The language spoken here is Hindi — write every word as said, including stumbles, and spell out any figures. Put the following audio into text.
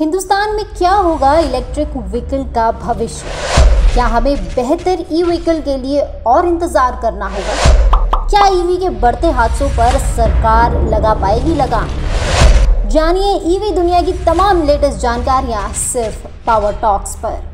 हिंदुस्तान में क्या होगा इलेक्ट्रिक व्हीकल का भविष्य? क्या हमें बेहतर ई व्हीकल के लिए और इंतजार करना होगा? क्या ईवी के बढ़ते हादसों पर सरकार लगा पाएगी लगाम? जानिए ईवी दुनिया की तमाम लेटेस्ट जानकारियां सिर्फ पावर टॉक्स पर।